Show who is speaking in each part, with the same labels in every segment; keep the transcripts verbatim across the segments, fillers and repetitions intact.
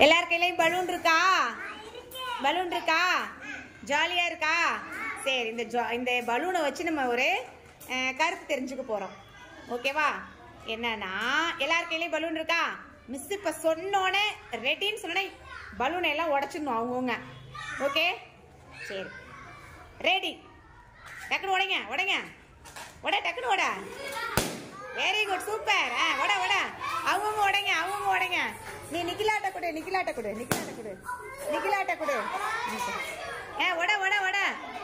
Speaker 1: எல்லார் கையிலயும் பலூன் இருக்கா? பலூன் இருக்கா? ஜாலியா இருக்கா? சரி, இந்த இந்த பலூனை வச்சு நம்ம ஒரு கருத்து தெரிஞ்சுக்க போறோம். ஓகேவா? என்னன்னா எல்லார் கையிலயும் பலூன் இருக்கா? மிஸ் இப்ப சொன்னோன்னே ரெடின்னு சொன்னோன்னே பலூனை எல்லாம் உடைச்சிடணும் அவங்கவுங்க. ஓகே, சரி, ரெடி. டக்குனு உடைங்க உடைங்க உட டக்குனு உட. Very good, super. ஆ உட உட அவங்கவுங்க உடைங்க அவங்கவுங்க உடைங்க. நீ நிக்கிலாட்ட கொடு நிக்கிலாட்ட கொடு நிக்கிலாட்ட கொடு நிக்கிலாட்ட கொடு. ஏ உட உட உட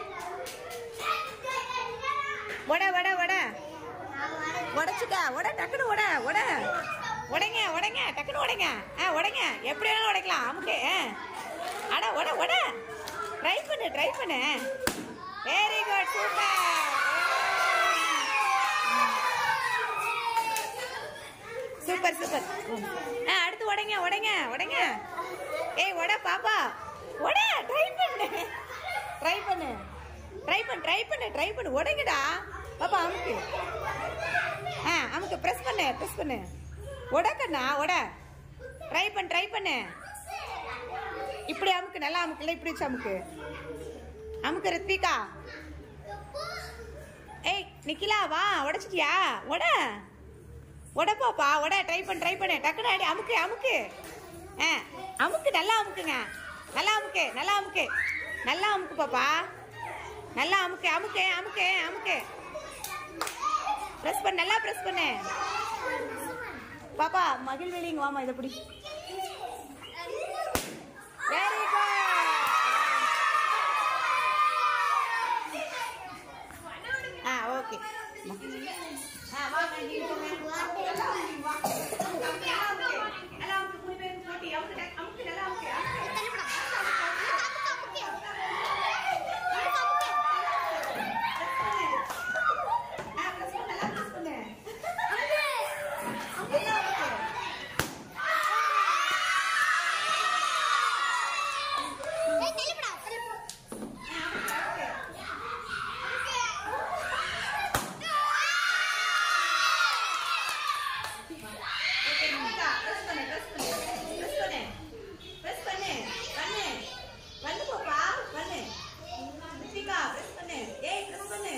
Speaker 1: உட உட உட உடைச்சுக்க உட டக்குனு உட உட உடைங்க உடைங்க டக்குனு உடைங்க. ஆ உடைங்க, எப்படி வேணாலும் உடைக்கலாம். அமுக்கு. அட உட உட ட்ரை பண்ணு ட்ரை பண்ணு. Very good, super. Super super. ஆ அடுத்து உடைங்க உடைங்க உடைங்க. ஏய் உட பாப்பா உட. ட்ரை பண்ணு ட்ரை பண்ணு ட்ரை பண்ணு ட்ரை பண்ணு ட்ரை பண்ணு உடைங்கடா பாப்பா. அமுக்கு. ஆ அமுக்கு, ப்ரெஸ் பண்ணு ப்ரெஸ் பண்ணு. உடக்கண்ணா உட. ட்ரை பண்ணு ட்ரை பண்ணு. இப்படி அமுக்கு, நல்லா அமுக்குல. இப்படி வச்சு அமுக்கு அமுக்கு. ரித்விகா. ஏய் நிக்கிலா வா. உடைச்சிட்டியா? உட உட பாப்பா உட. ட்ரை பண்ணு ட்ரை பண்ணு டக்குனு அடி. அமுக்கு அமுக்கு. ஆ அமுக்கு, நல்லா அமுக்குங்க. நல்லா அமுக்கு நல்லா அமுக்கு நல்லா அமுக்கு பாப்பா. நல்லா அமுக்கு அமுக்கு அமுக்கு அமுக்கு. ப்ரெஸ் பண்ணு, நல்லா ப்ரெஸ் பண்ணு பாப்பா. மகிழ்வெளிங்க வாமா, இதை பிடி. Very good. ஆ ஓகே. ஆ வா மேகி. பண்ணு